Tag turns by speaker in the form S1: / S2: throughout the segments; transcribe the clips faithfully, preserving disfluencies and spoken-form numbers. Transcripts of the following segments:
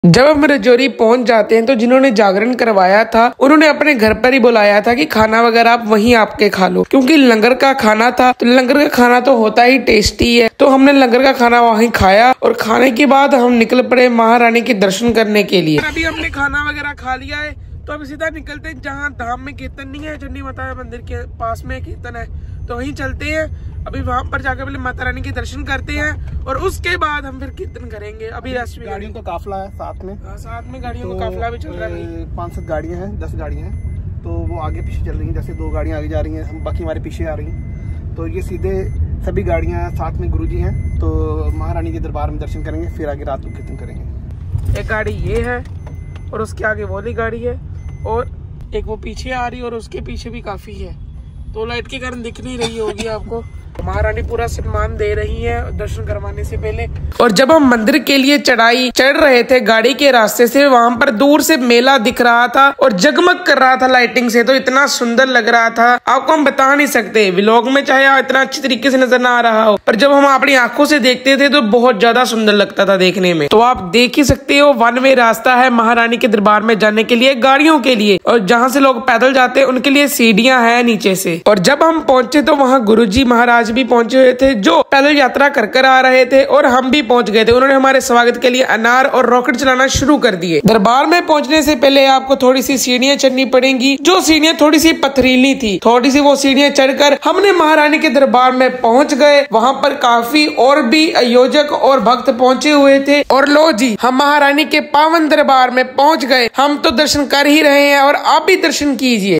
S1: जब हम रजौरी पहुंच जाते हैं तो जिन्होंने जागरण करवाया था उन्होंने अपने घर पर ही बुलाया था कि खाना वगैरह आप वहीं आपके खा लो, क्योंकि लंगर का खाना था। तो लंगर का खाना तो होता ही टेस्टी है, तो हमने लंगर का खाना वहीं खाया और खाने के बाद हम निकल पड़े महारानी के दर्शन करने के लिए। अभी हमने खाना वगैरह खा लिया है तो अब सीधा निकलते हैं जहाँ धाम में कीर्तन नहीं है, चंडी माता मंदिर के पास में कीर्तन है, तो वहीं चलते हैं। अभी वहाँ पर जाकर पहले माता रानी के दर्शन करते हैं और उसके बाद हम फिर कीर्तन करेंगे। अभी
S2: गाड़ियों का काफिला है साथ में,
S1: आ, साथ में गाड़ियों तो का काफिला भी चल रहा है।
S2: पाँच सात गाड़ियाँ हैं, दस गाड़ियाँ हैं, तो वो आगे पीछे चल रही हैं। जैसे दो गाड़ियाँ आगे जा रही हैं, हम बाकी हमारे पीछे आ रही हैं, तो ये सीधे सभी गाड़ियाँ साथ में गुरुजी हैं, तो महारानी के दरबार में दर्शन करेंगे, फिर आगे रात को कीर्तन करेंगे।
S1: एक गाड़ी ये है और उसके आगे वो वाली गाड़ी है और एक वो पीछे आ रही है और उसके पीछे भी काफी है, तो लाइट के कारण दिख नहीं रही होगी आपको। महारानी पूरा सम्मान दे रही है दर्शन करवाने से पहले। और जब हम मंदिर के लिए चढ़ाई चढ़ रहे थे गाड़ी के रास्ते से, वहाँ पर दूर से मेला दिख रहा था और जगमग कर रहा था लाइटिंग से, तो इतना सुंदर लग रहा था आपको हम बता नहीं सकते। व्लॉग में चाहे इतना अच्छी तरीके से नजर ना आ रहा हो, पर जब हम अपनी आंखों से देखते थे तो बहुत ज्यादा सुंदर लगता था देखने में। तो आप देख ही सकते हो वन वे रास्ता है महारानी के दरबार में जाने के लिए गाड़ियों के लिए, और जहाँ से लोग पैदल जाते हैं उनके लिए सीढ़ियां हैं नीचे से। और जब हम पहुंचे तो वहाँ गुरुजी महाराज भी पहुंचे हुए थे जो पैदल यात्रा कर कर आ रहे थे और हम भी पहुंच गए थे। उन्होंने हमारे स्वागत के लिए अनार और रॉकेट चलाना शुरू कर दिए। दरबार में पहुंचने से पहले आपको थोड़ी सी सीढ़ियां चढ़नी पड़ेंगी, जो सीढ़ियां थोड़ी सी पथरीली थी। थोड़ी सी वो सीढ़ियां चढ़कर हमने महारानी के दरबार में पहुंच गए। वहां पर काफी और भी आयोजक और भक्त पहुंचे हुए थे और लो जी हम महारानी के पावन दरबार में पहुंच गए। हम तो दर्शन कर ही रहे हैं और आप भी दर्शन कीजिए।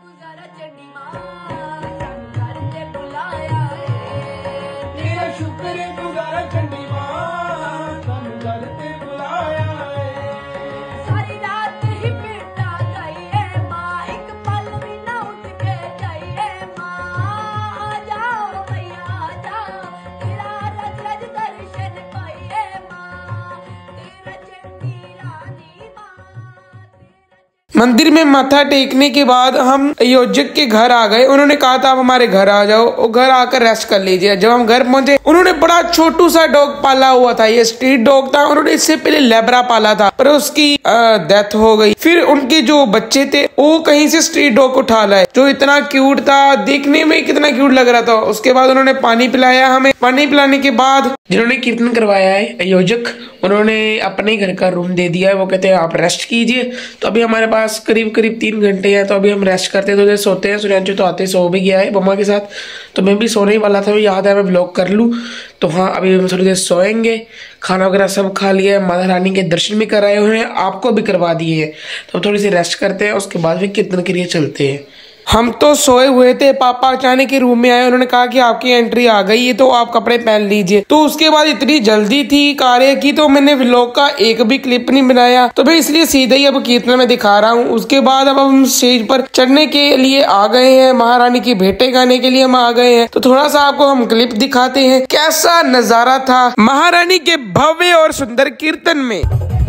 S1: मंदिर में माथा टेकने के बाद हम आयोजक के घर आ गए। उन्होंने कहा था आप हमारे घर आ जाओ और घर आकर रेस्ट कर लीजिए। जब हम घर पहुंचे उन्होंने बड़ा छोटू सा डॉग पाला हुआ था, ये स्ट्रीट डॉग था। उन्होंने इससे पहले लेब्रा पाला था पर उसकी डेथ हो गई। फिर उनके जो बच्चे थे वो कहीं से स्ट्रीट डॉग को उठा लाए, जो इतना क्यूट था, देखने में कितना क्यूट लग रहा था। उसके बाद उन्होंने पानी पिलाया हमें। पानी पिलाने के बाद जिन्होंने कीर्तन करवाया है आयोजक, उन्होंने अपने घर का रूम दे दिया है। वो कहते हैं आप रेस्ट कीजिए। तो अभी हमारे पास करीब करीब तीन घंटे हैं, तो अभी हम रेस्ट करते हैं, तो जैसे सोते हैं। सूर्यांशु तो आते सो भी गया है मम्मा के साथ, तो मैं भी सोने ही वाला था, याद है मैं ब्लॉग कर लूँ। तो हाँ अभी हम थोड़ी देर सोएंगे। खाना वगैरह सब खा लिया है, माता रानी के दर्शन भी कराए हुए हैं, आपको भी करवा दिए हैं। तो थोड़ी सी रेस्ट करते हैं, उसके बाद फिर कीर्तन के लिए चलते हैं। हम तो सोए हुए थे, पापा अचानक के रूम में आए। उन्होंने कहा कि आपकी एंट्री आ गई है तो आप कपड़े पहन लीजिए। तो उसके बाद इतनी जल्दी थी कार्य की तो मैंने व्लॉग का एक भी क्लिप नहीं बनाया, तो मैं इसलिए सीधे ही अब कीर्तन में दिखा रहा हूँ। उसके बाद अब हम स्टेज पर चढ़ने के लिए आ गए हैं, महारानी की भेंटें गाने के लिए हम आ गए हैं। तो थोड़ा सा आपको हम क्लिप दिखाते हैं कैसा नजारा था महारानी के भव्य और सुंदर कीर्तन में।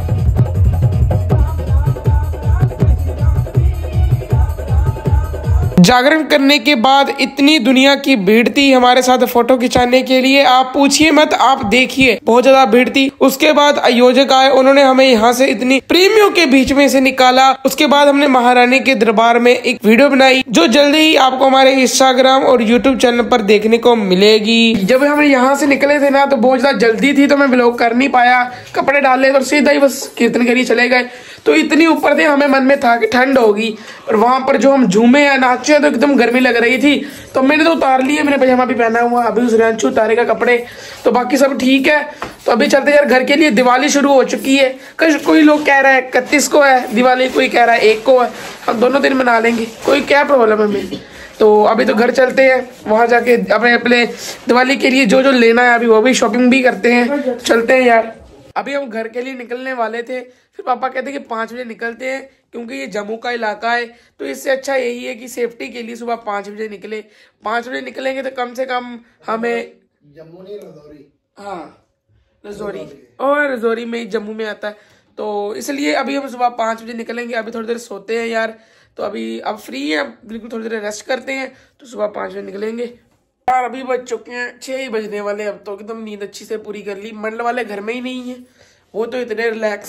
S1: जागरण करने के बाद इतनी दुनिया की भीड़ थी हमारे साथ फोटो खिंचाने के लिए, आप पूछिए मत, आप देखिए बहुत ज्यादा भीड़ थी। उसके बाद आयोजक आए, उन्होंने हमें यहाँ से इतनी प्रेमियों के बीच में से निकाला। उसके बाद हमने महारानी के दरबार में एक वीडियो बनाई जो जल्दी ही आपको हमारे इंस्टाग्राम और यूट्यूब चैनल पर देखने को मिलेगी। जब हम यहाँ से निकले थे ना तो बहुत ज्यादा जल्दी थी, तो मैं व्लॉग कर नहीं पाया। कपड़े डाले और सीधा ही बस कीर्तन के लिए चले गए। तो इतनी ऊपर थे, हमें मन में था कि ठंड होगी, और वहां पर जो हम झूमे या नाचे तो एकदम गर्मी लग रही थी। तो मैंने तो उतार लिए, मैंने पजामा भी पहना हुआ, अभी सूर्यांशु उतारेगा कपड़े, तो बाकी सब ठीक है। तो अभी चलते यार घर के लिए। दिवाली शुरू हो चुकी है, कोई लोग कह रहा है इकतीस को है दिवाली, कोई कह रहा है एक को है, हम दोनों दिन मना लेंगे, कोई क्या प्रॉब्लम है हमें। तो अभी तो घर चलते हैं, वहां जाके अपने अपने दिवाली के लिए जो जो लेना है अभी वो भी शॉपिंग भी करते हैं। चलते हैं यार। अभी हम घर के लिए निकलने वाले थे, फिर पापा कहते कि पाँच बजे निकलते हैं, क्योंकि ये जम्मू का इलाका है, तो इससे अच्छा यही है कि सेफ्टी के लिए सुबह पाँच बजे निकले। पाँच बजे निकलेंगे तो कम से कम हमें
S2: जम्मू नहीं रजौरी,
S1: हाँ रजौरी, और रजौरी में जम्मू में आता है, तो इसलिए अभी हम सुबह पाँच बजे निकलेंगे। अभी थोड़ी देर सोते हैं यार, तो अभी अब फ्री है, बिल्कुल थोड़ी देर रेस्ट करते हैं, तो सुबह पाँच बजे निकलेंगे। यार अभी बज चुके हैं छह ही बजने वाले, अब तो एकदम नींद अच्छी से पूरी कर ली। मंडल वाले घर में ही नहीं है, वो तो इतने रिलैक्स है,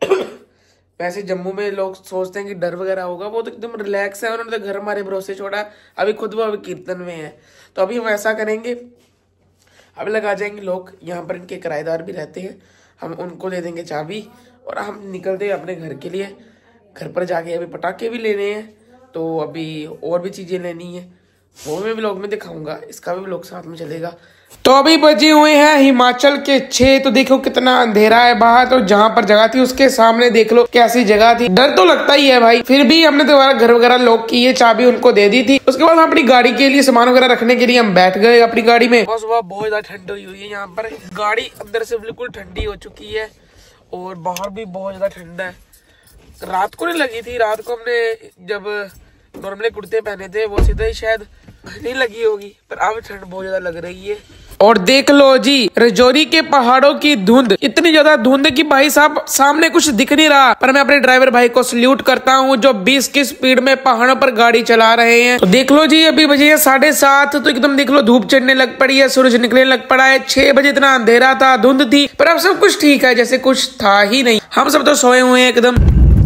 S1: वैसे जम्मू में लोग सोचते हैं कि डर वगैरह होगा, वो तो एकदम रिलैक्स है। उन्होंने तो घर हमारे भरोसे छोड़ा, अभी खुद वो अभी कीर्तन में है। तो अभी हम ऐसा करेंगे, अभी लगा जाएंगे लोग, यहाँ पर इनके किराएदार भी रहते हैं, हम उनको दे देंगे चाबी और हम निकलते हैं अपने घर के लिए। घर पर जाके अभी पटाखे भी लेने हैं, तो अभी और भी चीज़ें लेनी है, वो मैं व्लॉग में दिखाऊंगा, इसका भी व्लॉग साथ में चलेगा। तो अभी बजे हुए हैं हिमाचल के छह। तो देखो कितना अंधेरा है बाहर, तो जहाँ पर जगह थी उसके सामने देख लो कैसी जगह थी। डर तो लगता ही है भाई, फिर भी हमने दोबारा घर वगैरह लॉक की है, चाबी उनको दे दी थी। उसके बाद हम अपनी गाड़ी के लिए सामान वगैरह रखने के लिए हम बैठ गए अपनी गाड़ी में। बस वह बहुत ज्यादा ठंड हुई हुई है, यहाँ पर गाड़ी अंदर से बिल्कुल ठंडी हो चुकी है और बाहर भी बहुत ज्यादा ठंडा है। रात को नहीं लगी थी, रात को हमने जब नॉर्मली कुर्ते पहने थे वो सीधा ही शायद नहीं लगी होगी, पर अब ठंड बहुत ज्यादा लग रही है। और देख लो जी रजौरी के पहाड़ों की धुंध, इतनी ज्यादा धुंध कि भाई साहब सामने कुछ दिख नहीं रहा। पर मैं अपने ड्राइवर भाई को सल्यूट करता हूँ जो बीस की स्पीड में पहाड़ों पर गाड़ी चला रहे हैं। तो देख लो जी अभी बजे है साढ़े सात, तो एकदम देख लो धूप चढ़ने लग पड़ी है, सूरज निकलने लग पड़ा है। छह बजे इतना अंधेरा था, धुंध थी, पर अब सब कुछ ठीक है, जैसे कुछ था ही नहीं। हम सब तो सोए हुए हैं एकदम।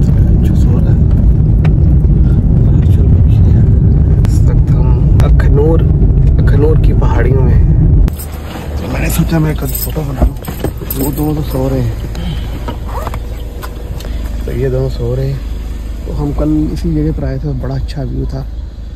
S2: अखनूर अखनूर की पहाड़ियों में तो मैंने सोचा मैं कल फोटो बना लूं। वो दोनों तो सो रहे हैं, तो ये दोनों सो रहे हैं। तो हम कल इसी जगह पर आए थे, बड़ा अच्छा व्यू था।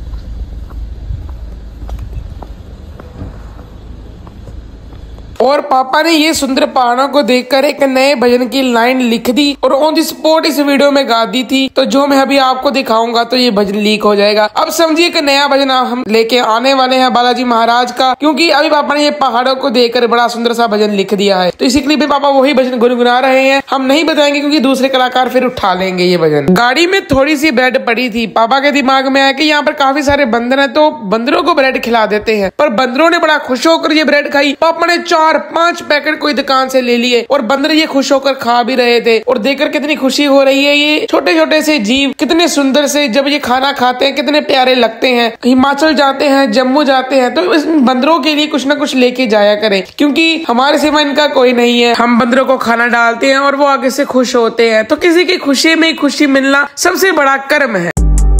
S1: और पापा ने ये सुंदर पहाड़ों को देखकर एक नए भजन की लाइन लिख दी और ऑन द स्पॉट इस वीडियो में गा दी थी। तो जो मैं अभी आपको दिखाऊंगा तो ये भजन लीक हो जाएगा। अब समझिए कि नया भजन हम लेके आने वाले हैं बालाजी महाराज का, क्योंकि अभी पापा ने ये पहाड़ों को देखकर बड़ा सुंदर सा भजन लिख दिया है। तो इसी क्लिप में पापा वही भजन गुनगुना रहे हैं, हम नहीं बताएंगे क्योंकि दूसरे कलाकार फिर उठा लेंगे ये भजन। गाड़ी में थोड़ी सी ब्रेड पड़ी थी, पापा के दिमाग में आया कि यहाँ पर काफी सारे बंदर है, तो बंदरों को ब्रेड खिला देते हैं। पर बंदरों ने बड़ा खुश होकर ये ब्रेड खाई। पापा ने चार पांच पैकेट कोई दुकान से ले लिए और बंदर ये खुश होकर खा भी रहे थे। और देखकर कितनी खुशी हो रही है, ये छोटे छोटे से जीव कितने सुंदर से जब ये खाना खाते हैं कितने प्यारे लगते हैं। हिमाचल जाते हैं, जम्मू जाते हैं, तो इस बंदरों के लिए कुछ ना कुछ लेके जाया करें, क्योंकि हमारे सिवा इनका कोई नहीं है। हम बंदरों को खाना डालते हैं और वो आगे से खुश होते हैं। तो किसी की खुशी में खुशी मिलना सबसे बड़ा कर्म है।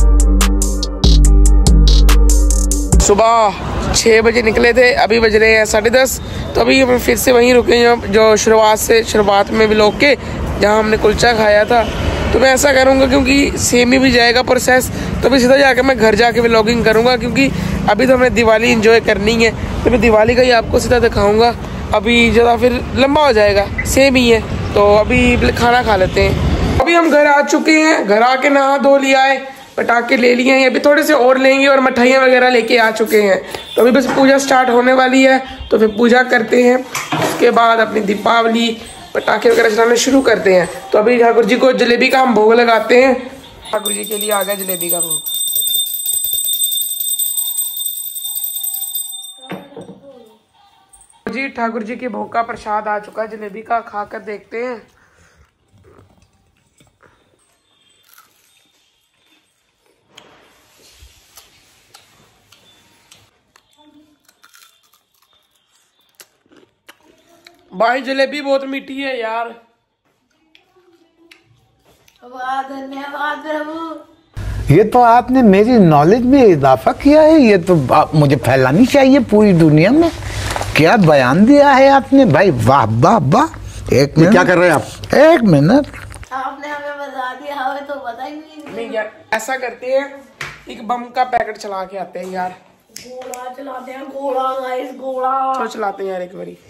S1: सुबह छह बजे निकले थे, अभी बज रहे हैं साढ़े दस। तो अभी हम फिर से वहीं रुके हैं जो शुरुआत से शुरुआत में भी लोग के जहाँ हमने कुलचा खाया था। तो मैं ऐसा करूँगा क्योंकि सेम ही भी जाएगा प्रोसेस, तो अभी सीधा जाकर मैं घर जाके व्लॉगिंग करूँगा, क्योंकि अभी तो हमें दिवाली एंजॉय करनी है। तो मैं दिवाली का ही आपको सीधा दिखाऊँगा, अभी ज़्यादा फिर लंबा हो जाएगा, सेम ही है। तो अभी खाना खा लेते हैं। अभी हम घर आ चुके हैं, घर आके नहा धो लिया है, पटाखे ले लिए हैं, अभी थोड़े से और लेंगे और मिठाइयाँ वगैरह लेके आ चुके हैं। तो अभी बस पूजा स्टार्ट होने वाली है, तो फिर पूजा करते हैं, उसके बाद अपनी दीपावली पटाखे वगैरह चलाने शुरू करते हैं। तो अभी ठाकुर जी को जलेबी का हम भोग लगाते हैं। ठाकुर जी के लिए आ गया जलेबी का भोग। जी ठाकुर जी के भोग का प्रसाद आ चुका है, जलेबी का खाकर देखते हैं। भाई जलेबी बहुत मीठी है यार।
S3: वाह धन्यवाद प्रभु।
S4: ये तो आपने मेरी नॉलेज में इजाफा किया है, ये तो मुझे फैलानी चाहिए पूरी दुनिया में। क्या बयान दिया है आपने भाई, वाह वाह वाह। एक मिनट,
S2: क्या कर रहे हैं आप?
S4: एक मिनट,
S3: आपने हमें बता दिया हमें तो पता ही नहीं।
S1: नहीं यार ऐसा करते हैं, एक बम का पैकेट चला के आते हैं यार।
S3: गोला चलाते हैं, गोला गाइस गोला।
S1: तो चलाते हैं यार एक बारी।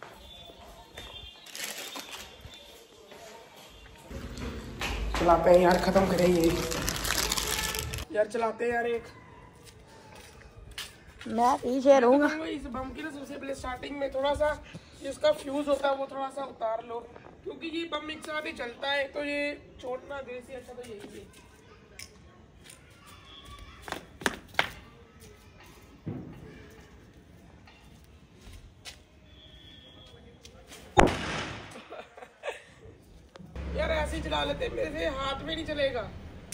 S1: चलाते हैं यार, खत्म करेंगे यार, चलाते हैं यार एक।
S3: मैं पीछे रहूंगा।
S1: इस बम की ना सबसे पहले स्टार्टिंग में थोड़ा सा जिसका फ्यूज होता है वो थोड़ा सा उतार लो, क्योंकि ये बम एक साथ ही चलता है, तो ये छोड़ना देर से अच्छा तो यही है। यार ऐसे ही चला लेते, मेरे से हाथ में नहीं चलेगा।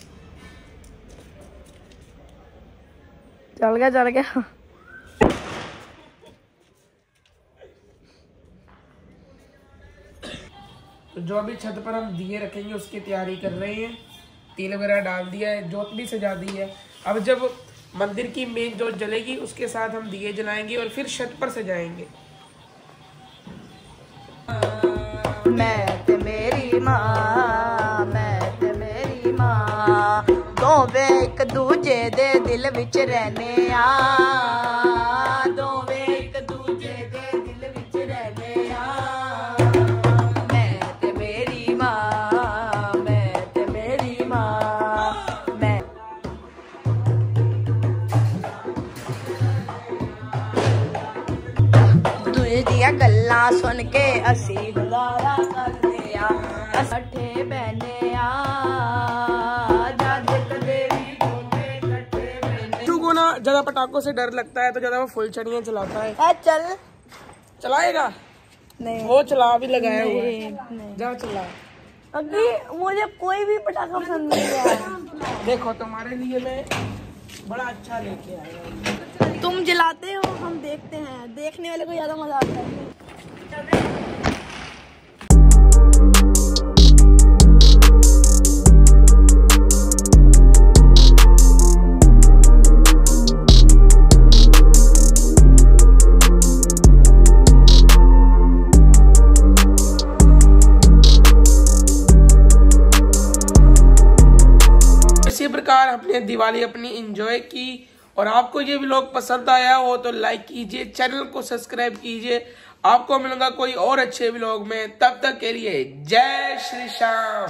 S3: चल गया चल गया।
S1: जो अभी छत पर हम दिए रखेंगे उसकी तैयारी कर रहे हैं। तेल वगैरह डाल दिया है, जोत भी सजा दी है। अब जब मंदिर की मेन जोत जलेगी उसके साथ हम दिए जलाएंगे और फिर छत पर सजाएंगे।
S3: मैं ते मेरी मां, मैं ते मेरी मां, दोवे एक दूजे दे दिल विच रहने आ, दोवे एक दूजे दे दिल विच रहने आ। मैं ते मेरी मां, मैं ते मेरी मां, मैं तुझ दिया गल्लां सुन के असी गुजारा करते आ, अठे बहने आ, जद कदे भी कोटे कट्ठे बहने।
S1: बिट्टू को ना ज्यादा पटाखों से डर लगता है तो ज्यादा वो फुलझड़ियाँ चलाता है।
S3: ए चल
S1: चलाएगा
S3: नहीं,
S1: वो चला भी लगाया हुआ
S3: नहीं,
S1: है।
S3: नहीं।
S1: जा चला।
S3: अभी मुझे कोई भी पटाखा पसंद नहीं है।
S1: देखो तुम्हारे लिए मैं बड़ा अच्छा लेके आया हूँ।
S3: तुम जलाते हो, हम देखते हैं, देखने वाले को ज्यादा मजा आता है।
S1: इसी प्रकार हमने दिवाली अपनी एंजॉय की और आपको ये व्लॉग पसंद आया हो तो लाइक कीजिए, चैनल को सब्सक्राइब कीजिए। आपको मिलूंगा कोई और अच्छे व्लॉग में, तब तक के लिए जय श्री श्याम।